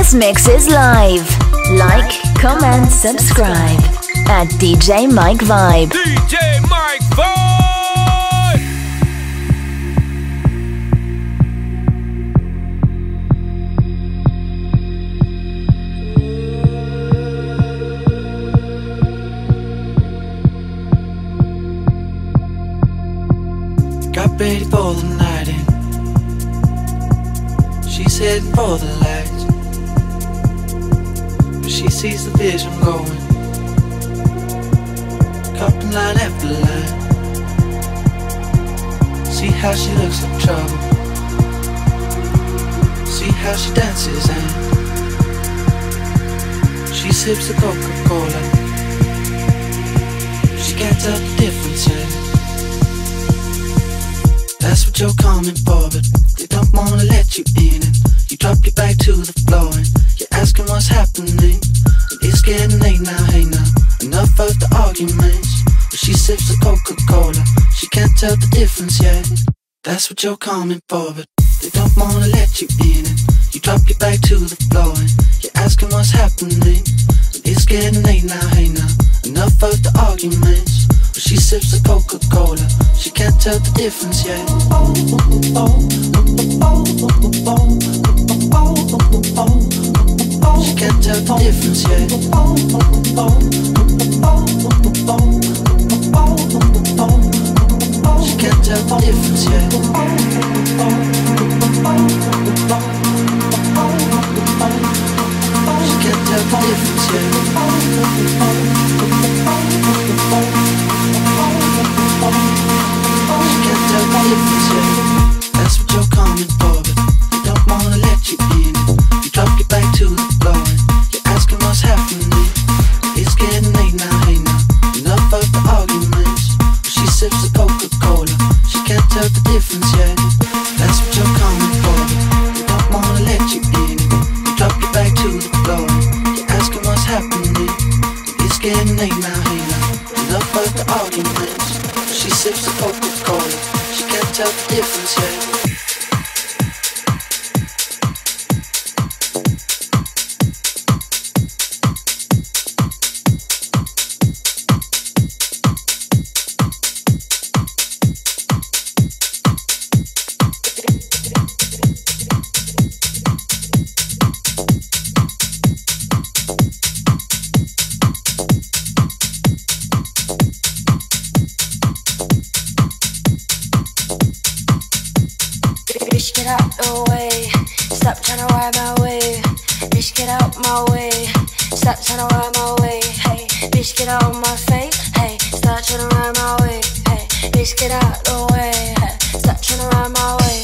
house mixes live. Like, comment, subscribe at DJ Mike Vibe. DJ Mike Vibe! Got ready for the night in. She's heading for the lights, but she sees the vision going, cupping line after line. See how she looks like trouble, see how she dances and she sips the Coca-Cola. She can't tell the difference yet. That's what you're coming for, but they don't wanna let you in. And you drop your back to the floor and you're asking what's happening. And it's getting late now, hey now, enough of the arguments. But she sips the Coca-Cola, she can't tell the difference yet. That's what you're coming for, but they don't wanna let you in. And you drop your back to the floor and you're asking what's happening. And it's getting late now, hey now, enough of the arguments. But she sips the Coca-Cola, she can't tell the difference yet. She can't tell the difference yet. She can't tell the difference yet. She can't tell the difference yet. She can't tell the difference yet. That's what you're coming for, but they don't wanna let you in. You drop your back to the floor and you're asking what's happening. It's getting late now, hey now, enough of the arguments. But she sips the Coca-Cola, she can't tell the difference yet. That's what you're coming for, but they don't wanna let you in. You drop your back to the floor and you're asking what's happening. It's getting late now, hey now, enough of the arguments. She sips the Coca-Cola, she can't tell the difference yet. Bitch, get out the way. Stop trying to ride my way. Bitch, get out my way. Stop trying to ride my way. Hey, bitch, get out of my face. Hey, stop trying to ride my way. Hey, bitch, get out the way. Hey, stop trying to ride my way.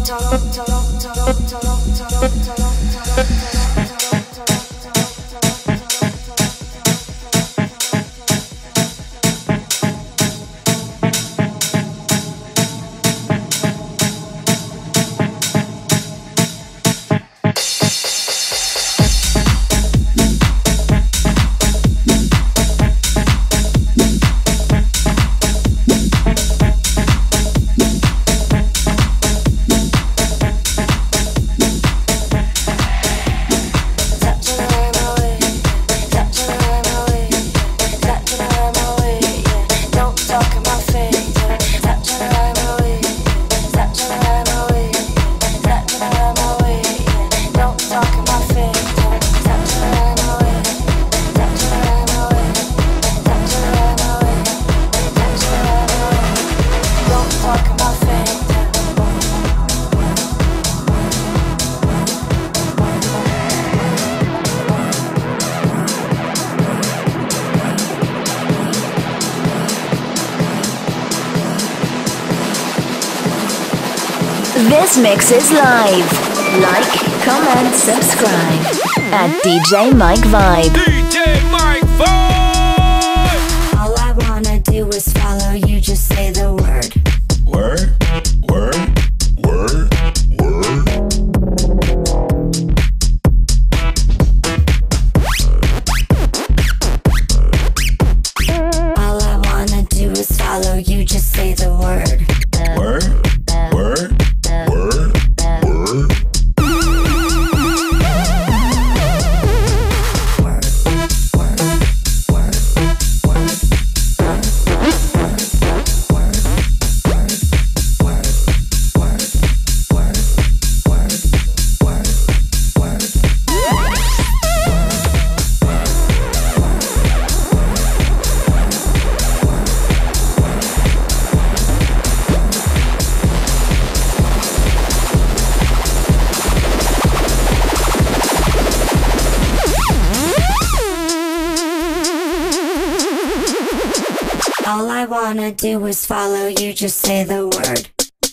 This mix is live. Like, comment, subscribe at DJ Mike Vibe. DJ Mike Vibe. All I wanna do is follow you, just say the word. Word, word, word, word. All I wanna do is follow you, just say the word. Word, word, word, word. All I wanna do is follow you, just say the word.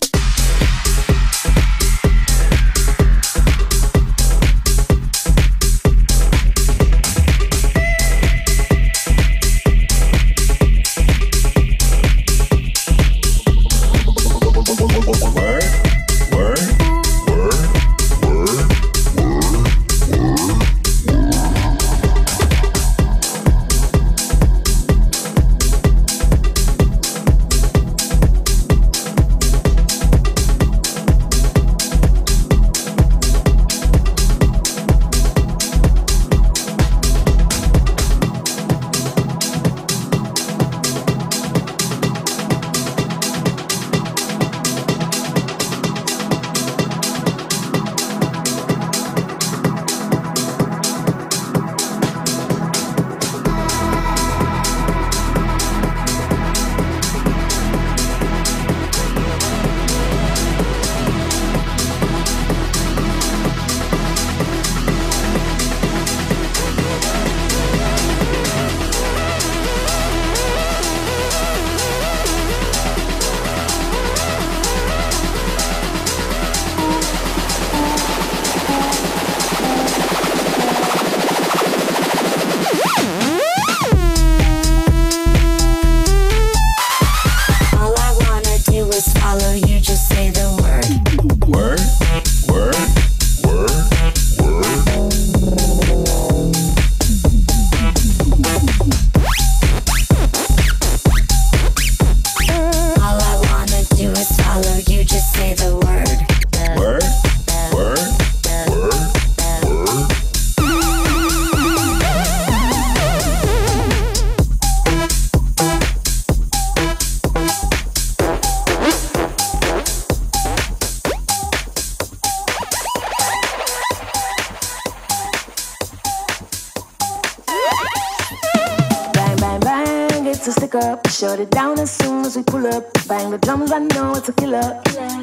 to stick up. Shut it down as soon as we pull up. Bang the drums, I know it's a killer.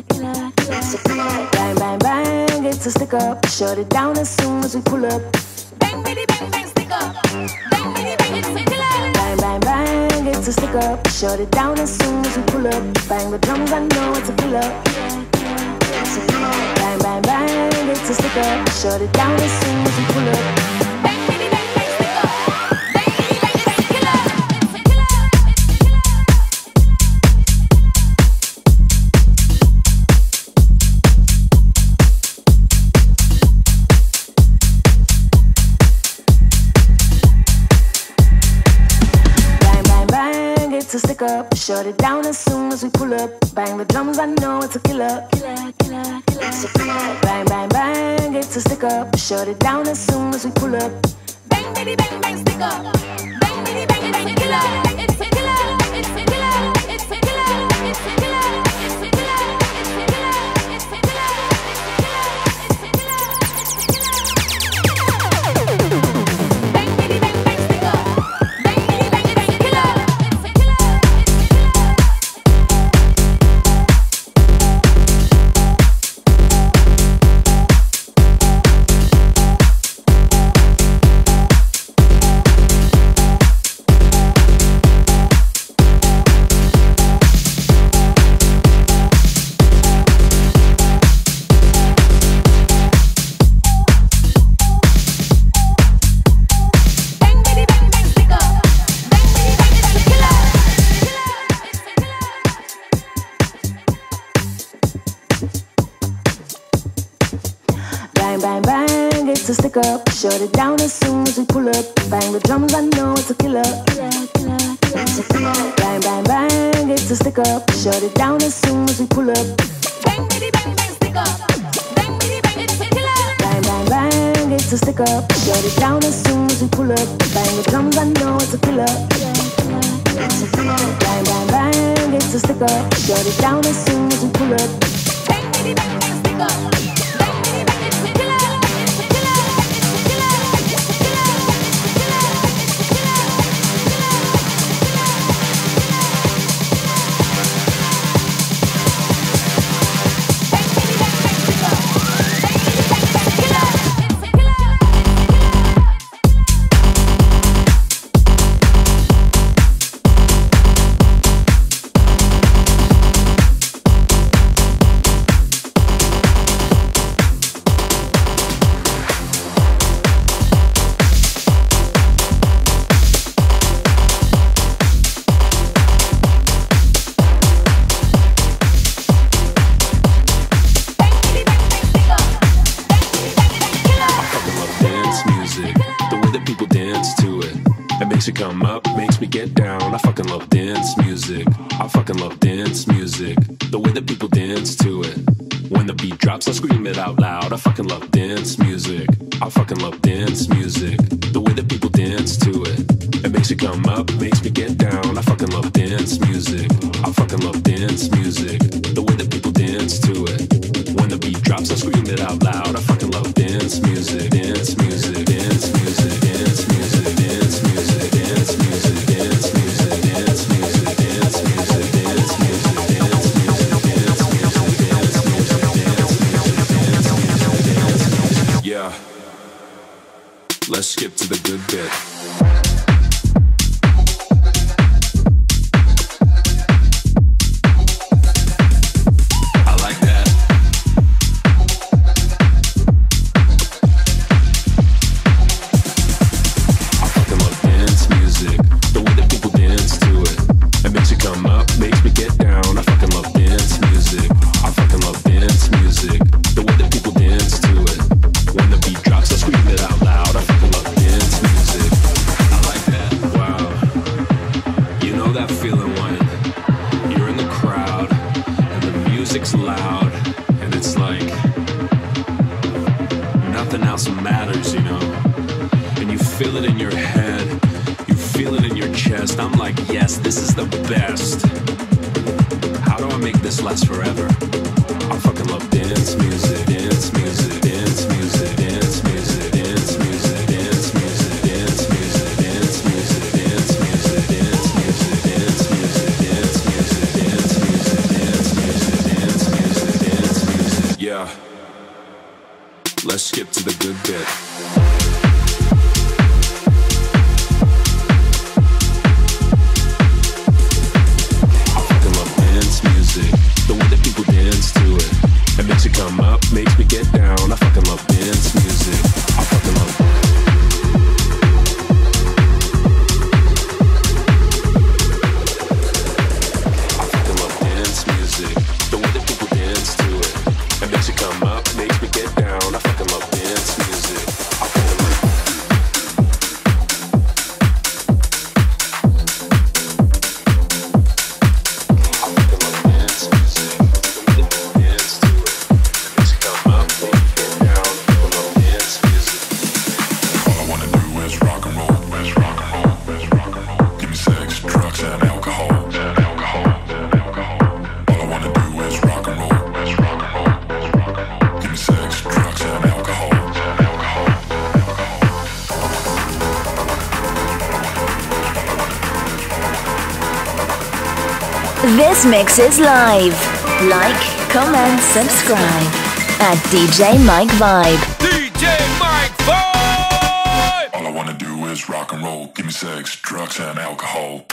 Bang, bang, bang, it's a stick up. Shut it down as soon as we pull up. Bang, bitty, bang, bang, stick up. Bang, bitty, bang, it's a killer. Bang, bang, bang, it's a stick up. Shut it down as soon as we pull up. Bang the drums, I know it's a killer. a stick up. Shut it down as soon as we pull up. To stick up, shut it down as soon as we pull up. Bang the drums, I know it's a killer. Killer, killer, killer. It's a killer. Bang, bang, bang, it's a stick up. Shut it down as soon as we pull up. Bang, bitty, bang, bang, stick up. Bang, bitty, bang, it's a killer. It's a killer. It's a killer. It's a killer. It's a killer. It's a killer. It's a killer. It's a killer. It's a killer. Bang, bitty, bang, bang, stick up. Bang, bitty, bang, it's a killer. To stick up, shut it down as soon as we pull up. Bang the drums, I know it's a killer. Killer, killer, killer. It's a killer. Bang, bang, bang, it's a stick up. Shut it down as soon as we pull up. Bang, bitty, bang, bang, stick up. Bang, bitty, bang, it's a killer. Bang, bang, bang, it's a stick up. Shut it down as soon as we pull up. Bang the drums, I know it's a killer. Killer, killer, killer. It's a killer. Bang, bang, bang, it's a stick up. Shut it down as soon as we pull up. Bang, bitty, bang, bang, stick up. Bang, bitty, bang, it's a killer. Come up, makes me get down. I fucking love dance music. I fucking love dance music. The way that people dance to it. When the beat drops, I scream it out loud. I fucking love dance music. I fucking love dance music. The way that people dance to it. It makes you come up, makes me get down. I fucking love dance music. I fucking love dance music. The way that people dance to it. When the beat drops, I scream it out loud. I fucking love dance music. Dance music. Dance music. Dance music. Dance music. Dance music. Dance music. Dance music. Dance music. Dance music. Dance music. Dance music. Dance music. Dance music. Dance music. Yeah. Let's skip to the good bit. Let's skip to the good bit. I fucking love dance music. The way that people dance to it. It makes you come up, makes me get down. I fucking love This mix is live. Like, comment, subscribe at DJ Mike Vibe. DJ Mike Vibe! All I wanna do is rock and roll. Give me sex, drugs, and alcohol.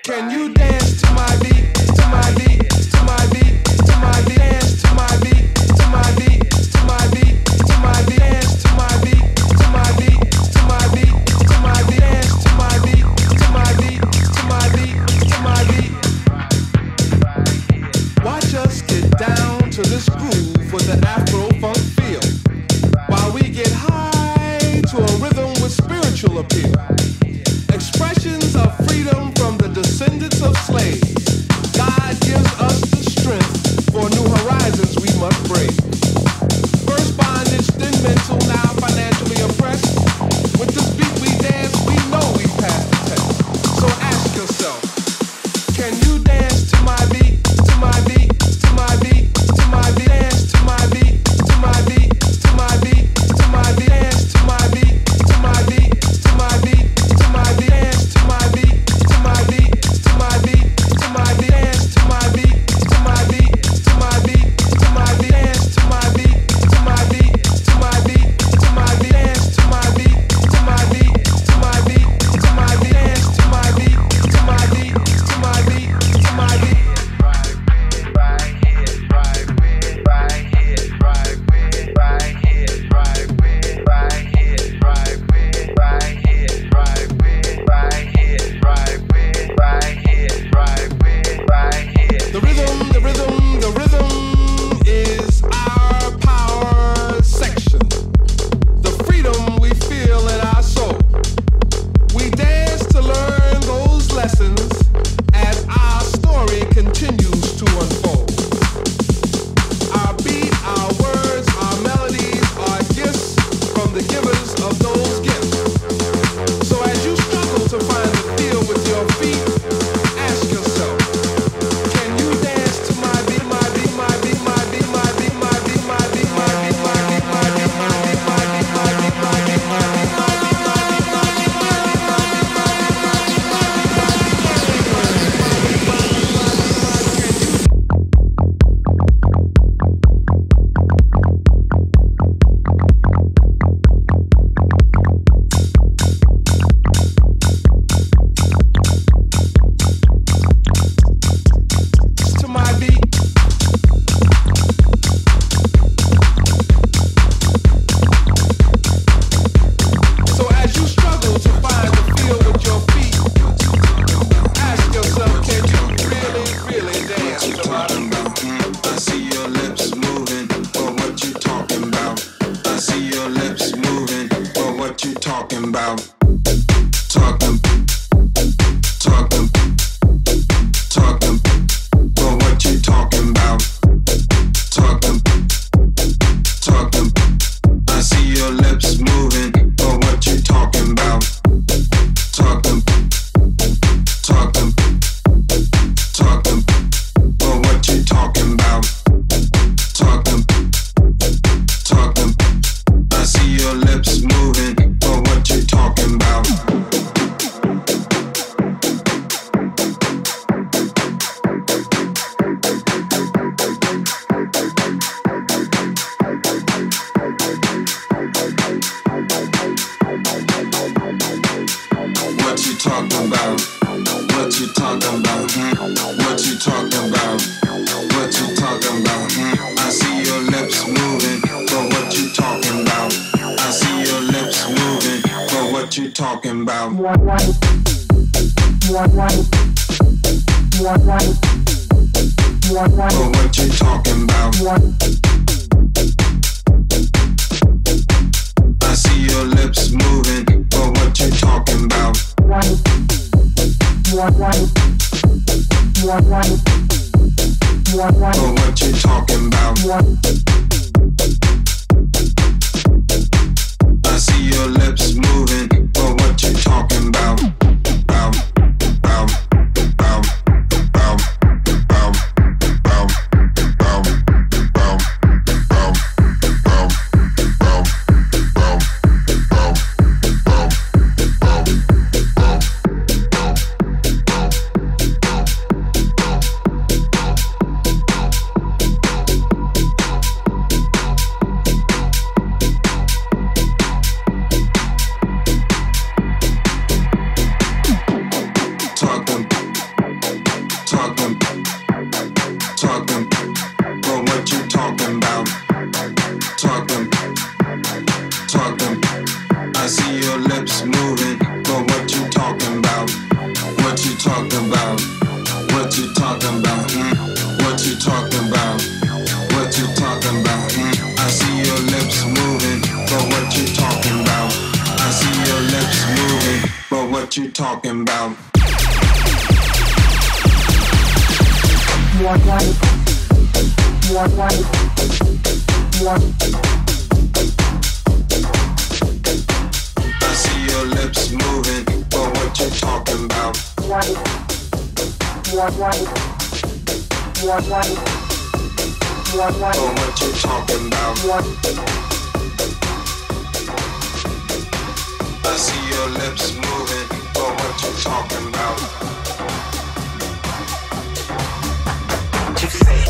Can you dance to my beat, to my beat, to my beat, to my beat, dance to my beat, to my beat, to my beat, to my beat, dance to my beat, to my beat, to my beat, to my beat, dance to my beat, to my beat, to my beat, to my beat. Watch us get down to this groove with an Afro-funk feel, while we get high to a rhythm with spiritual appeal. Expressions of freedom from the descendants of slaves. God gives us the strength for new horizons we must break. First bondage, then mental, now financially oppressed. With this beat we dance, we know we passed the test. So ask yourself, can you dance to my beat, to my beat, to my beat, to my beat, dance to my beat, to my beat, to my beat, to my beat, dance to my beat, to my beat, to my beat, to my beat, dance to my beat, to my beat, to my beat, to my beat, dance to my beat, to my beat, to my beat, to my beat, dance to my beat, to my beat, to my beat, to my beat, dance to my beat, to my beat, to my beat, to my beat, dance to my beat, to my beat, to my beat, to my beat. The rhythm is our power section. The freedom we feel in our soul. We dance to learn those lessons as our story continues to unfold. Our beat, our words, our melodies are gifts from the givers of those gifts. So as you struggle to find the feel with your feet, ask yourself, can you dance to my beat, my beat, my beat, my beat, my beat, my beat, my beat, my beat, my beat, my beat, my beat, my beat, my beat, my beat, my beat, my beat. To my beat. So as you struggle to find the feel with your feet, ask yourself, can you really dance to my beat? I see your lips moving, but what you talking about? I see your lips moving, but what you talking about? Talking, but what you talking about? Talking, I see your lips moving, but what you talking about? Talking, but what you talking about? Talking, I see your lips moving, but what you talking about? What you talking about? What you talking about? What you talking about? What you talking about? I see your lips moving, but what you talking about? I see your lips moving, but what you talking about? But what you talking about? I see your lips moving, but what you talking about? But what you talking about? I see your lips moving, but what you talking about? you talking about? What you talking about? What you talking about? I see your lips moving, but what you talking about? I see your lips moving, but what you talking about? I see your lips moving, but what you talking about? But what you talking about? I see your lips moving, but what you talking about? What you say?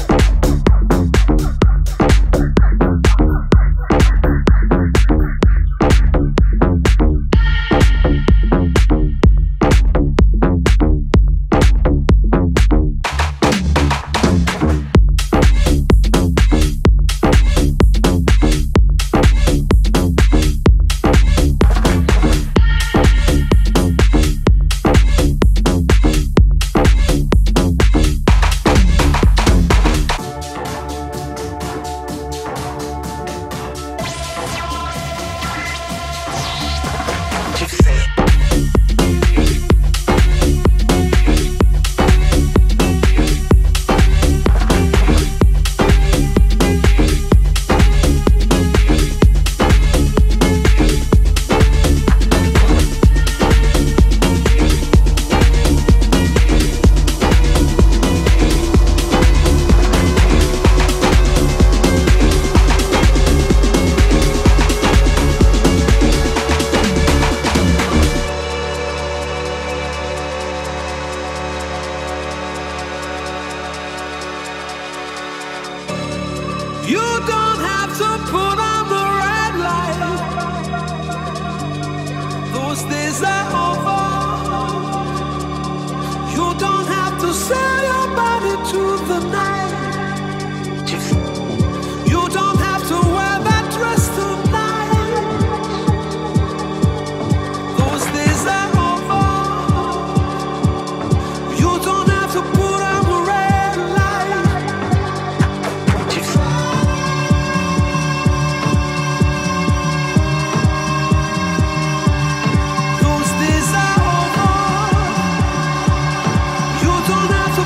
Don't have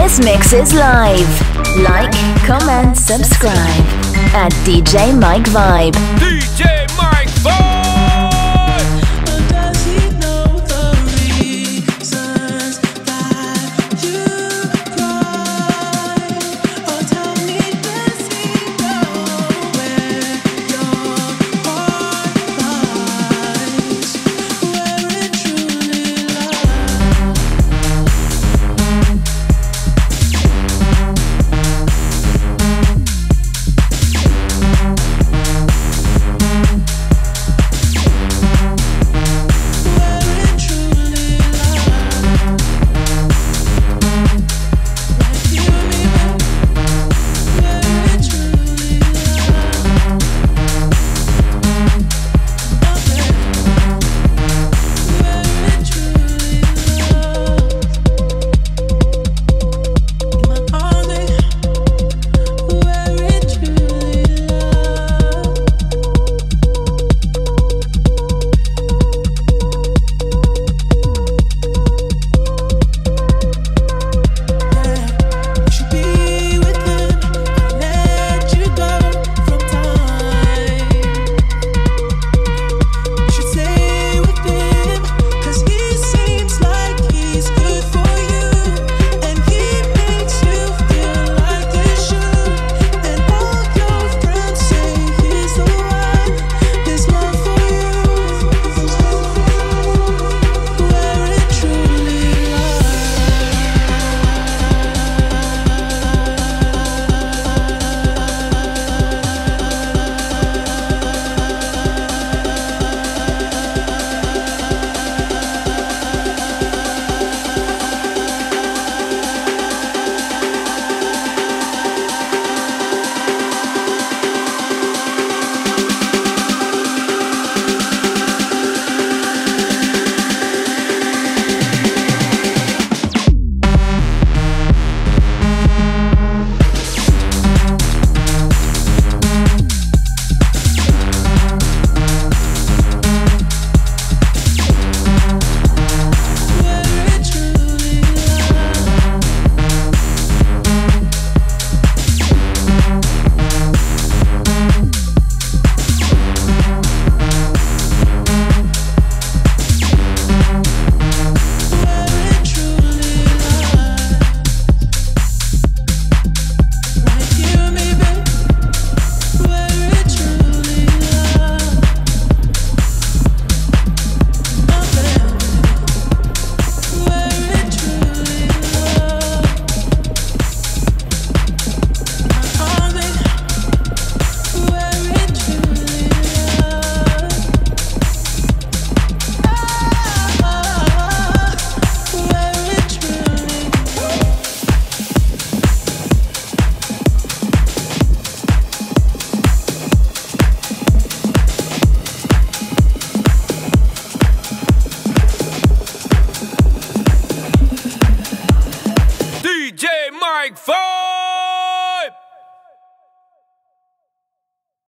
This mix is live. Like, comment, subscribe at DJ Mike Vibe. DJ Mike